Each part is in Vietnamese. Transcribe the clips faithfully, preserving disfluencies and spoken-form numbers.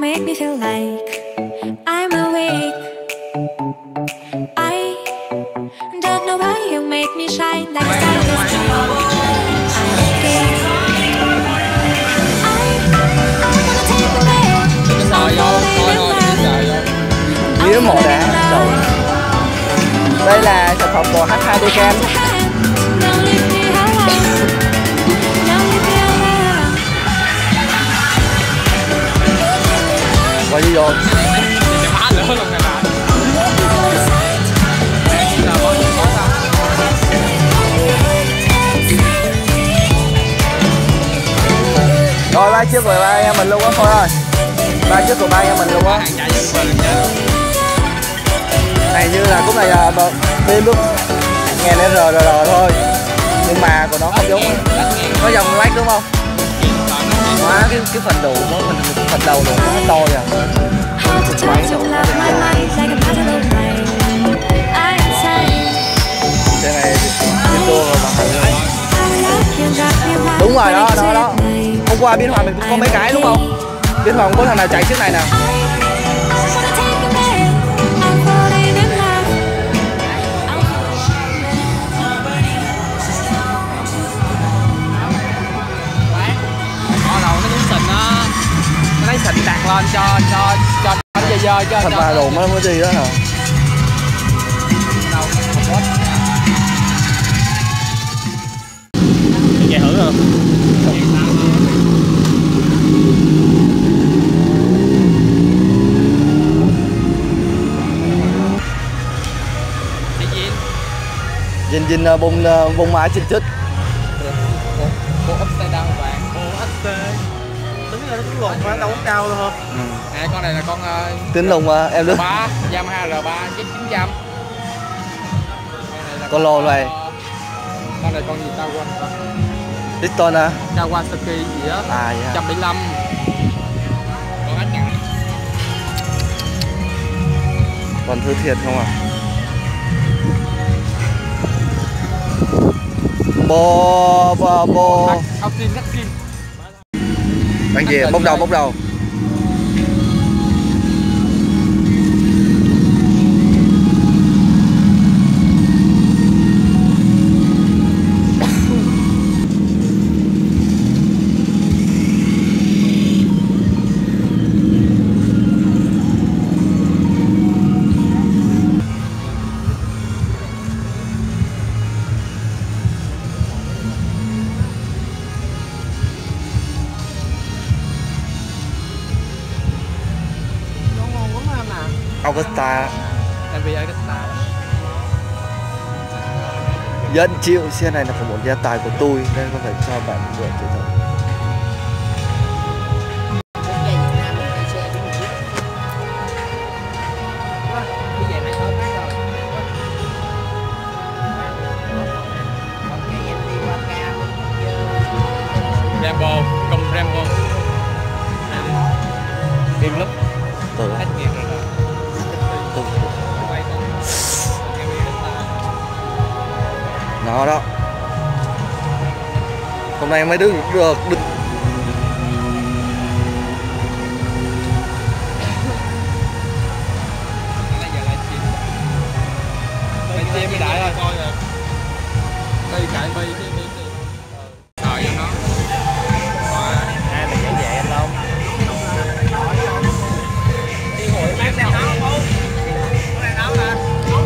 make me feel like I'm awake. I don't know why you make me shine like a star in the sky. I'm okay. I wanna take the bed. I'm falling in love. Dưới mộ đá đầu. Đây là sản phẩm của hát hai đê Cam. Qua đi rồi. Rồi ba chiếc của ba anh em mình luôn á thôi ơi. Ba chiếc của ba anh em mình luôn á. Này như là cũng là bên lúc nghe nó rờ rờ rờ thôi, nhưng mà của nó không giống, nó dòng lách đúng không? Hóa cái cái phần đầu nó phần phần đầu nó nó to kìa. Cái này cái tua rồi bằng hành. Đúng rồi đó đó đó. Hôm qua Biên Hòa mình cũng có mấy cái đúng không? Biên Hòa không có thằng nào chạy chiếc này nào. Xịn đặt lên cho cho cho nó dơ dơ cho thật ra đồ mới mới gì đó hả? Đâu không có. Nghe thử không? Dinh dinh bông bông mái chích chích. Cô ấp xe đăng vàng. Cô ấp xe. Tính ra nó cũng lồn quá, đâu có cao đâu không? Ừ. À, con này là con uh, tính lùng mà em đứng ba Yamaha R ba chín trăm. Con lồn này. Con này con gì tao quên con. Piston à? Kawasaki gì đó. À vậy một trăm bảy mươi lăm. Con hết ngại. Còn thứ thiệt không à? Bò bò bò. Autin Nexin. Anh gì? Bốc đầu bốc đầu. Augusta. em vê Augusta. Dân chịu xe này là phải một gia tài của tôi nên có phải cho bạn mượn chữ thật. Rambo, công Rambo. Điên lắm. Từ hết nghèo rồi. từ nó đó. Hôm nay mấy đứa được được Đây mới đại thôi. Coi rồi. Đây chạy bay cái cái trời cho nó. Ai mà dễ dễ anh đâu. Đi hội bán nào không? Có này đâu mà.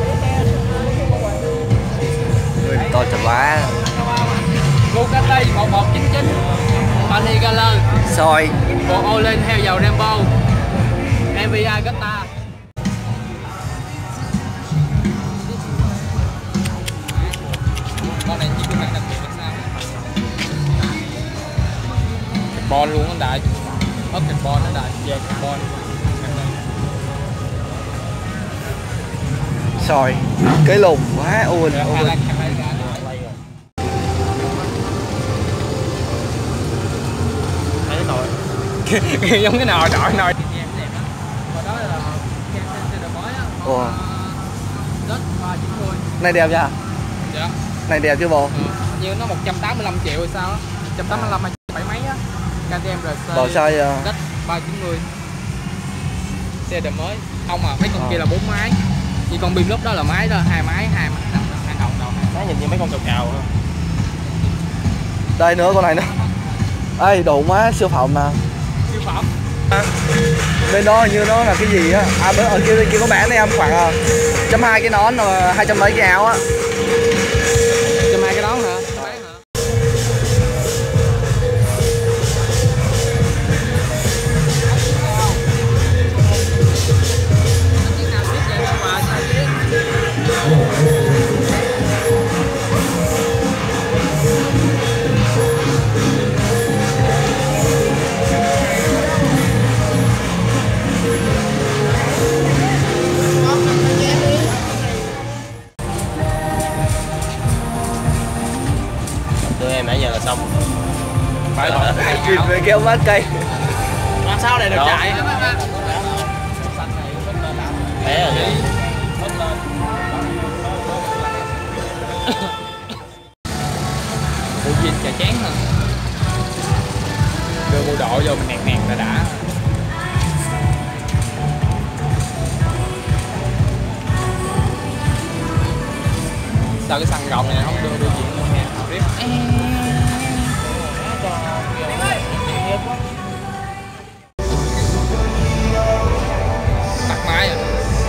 người to chật quá. Ducati một một chín chín Panigale Soi bộ ô lên theo dầu Rambo em vê Augusta. Con này chỉ có đặc biệt là sao? Carbon luôn anh đại. Ốp carbon nó đại, về carbon. soi cái lùng quá ồn ồn. Giống cái nồi nồi nồi. Ồ. Này đẹp nha. Dạ. Này đẹp chứ bộ. Ừ. Như nó một trăm tám mươi lăm triệu hay sao á. một trăm tám mươi lăm hay bảy mấy á. ca tê em rờ xê. Bỏ sao vậy? Đất ba trăm chín mươi. xe đời mới. Không à, mấy con à. kia là bốn máy. Như con bim lúc đó là máy đó, hai máy, hai máy đầu, hai đầu đầu. Nó nhìn như mấy con cào cào thôi. Đây nữa con này nữa. Ê đủ má siêu phẩm nè. Siêu phẩm. À, bên đó hình như nó là cái gì á. À bên ở kia kia có bán đây em khoảng trăm hai cái nón rồi hai trăm mấy cái áo á. Trăm hai cái nón hả? Bán hả? Tụi em nãy giờ là xong. Phải rồi. Kịp về kêu mát cây. Làm sao để được Đó. chạy? Bé rồi kìa. Bộ jean chà chén hả? Đưa bộ độ vô mình nẹt nẹt là đã. Sao cái xăng gọng này không đưa đưa chuyện luôn nha. Rip. Tắt máy à?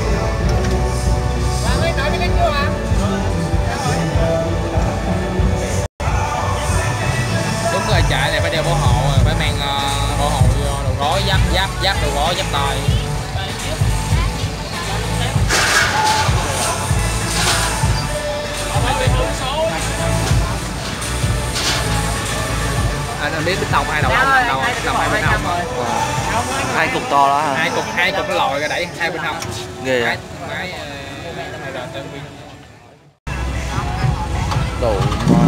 Đúng rồi, chạy này phải đeo bảo hộ rồi, phải mang uh, bảo hộ vô, đồ gói, giáp, giáp, giáp đồ gói, giáp tay. Anh biết biết tông hai đầu hông? Đầu đầu hai bên hông. Hai cục to đó hả? Hai cục hai cục nó lòi ra đẩy hai bên hông. Ghê vậy. Máy máy rồi tên pin. Đủ mà.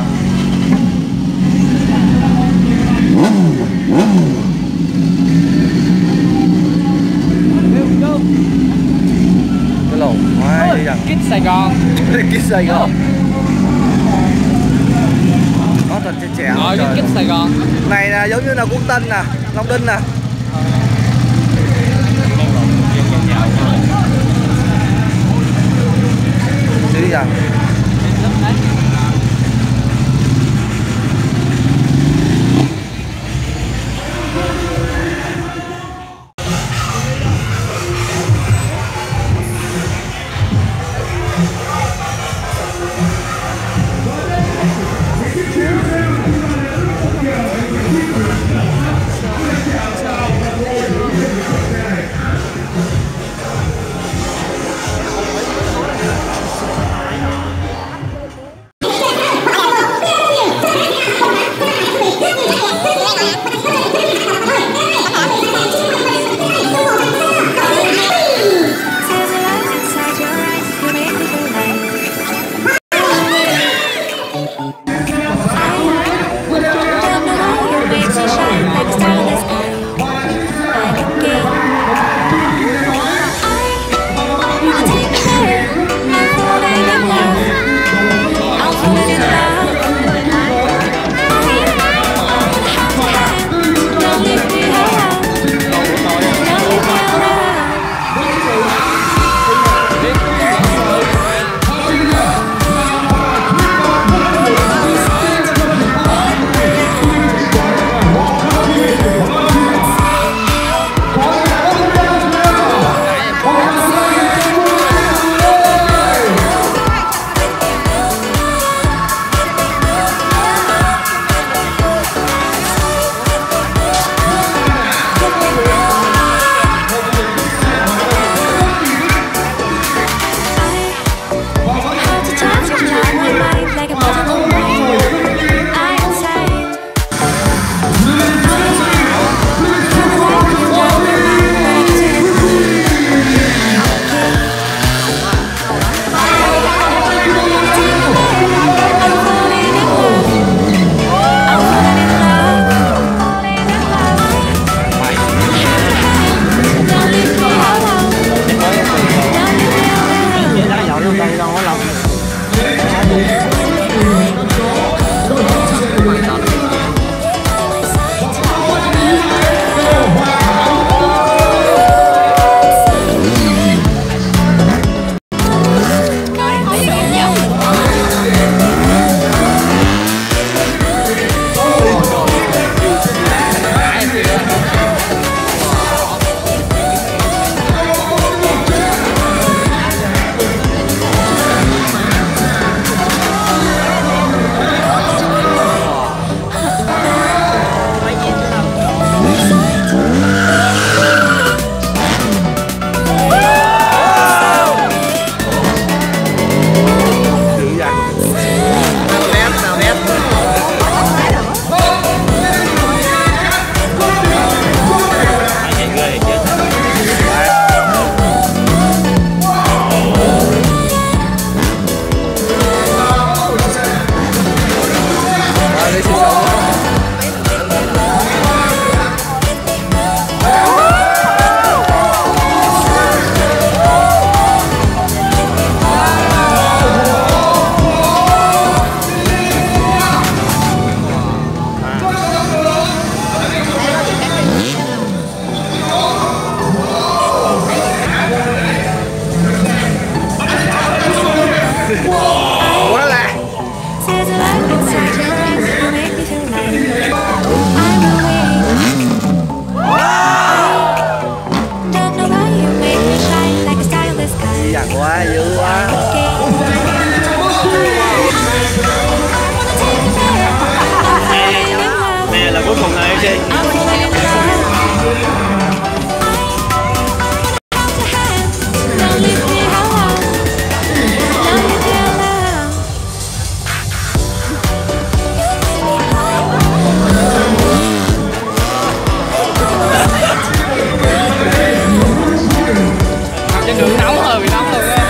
Cái lồn quá đi rằng Kít Sài Gòn. Kít Sài Gòn. Nó thật trẻ trẻ. Rồi Kít Sài Gòn. Này là giống như là Quốc Tân nè, Long Đinh nè. Chứ rằng quá. Nè là cuối cùng là em chi. Trên đường nóng rồi, bị nóng rồi á.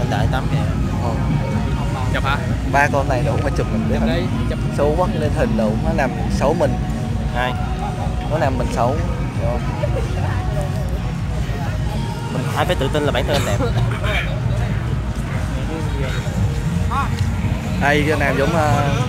Tại tắm kìa. Ồ. Chụp hả? Ba con này đủ mà chụp mình biết. Đây, chụp xấu quá lên hình đủ nó làm xấu mình. Ai? Nó làm mình xấu. Rồi. Mình ai phải tự tin là bản thân đẹp. Đây cái nào giống uh...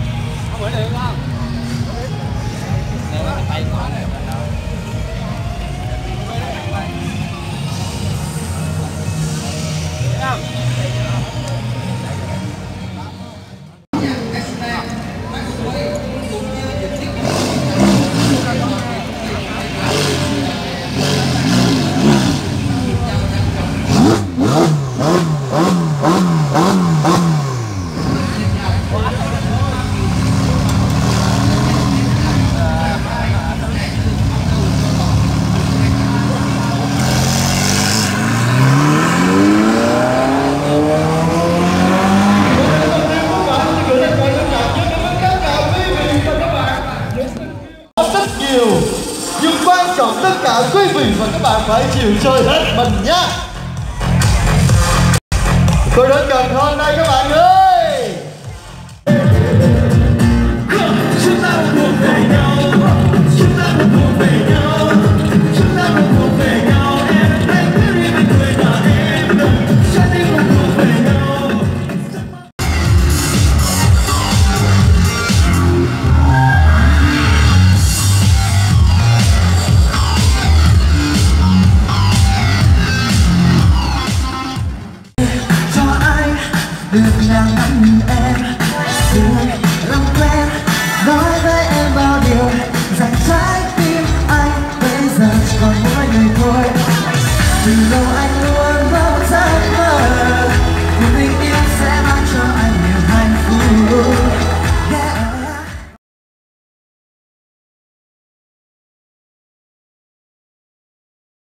nhưng quan trọng tất cả quý vị và các bạn phải chịu chơi hết mình nhá. Tôi đến gần hơn đây các bạn ơi. Chúng ta thuộc về nhau, chúng ta thuộc về nhau, chúng ta thuộc về nhau. Em hãy cứ đi bên người là em, trái tim không thuộc về nhau. Được nàng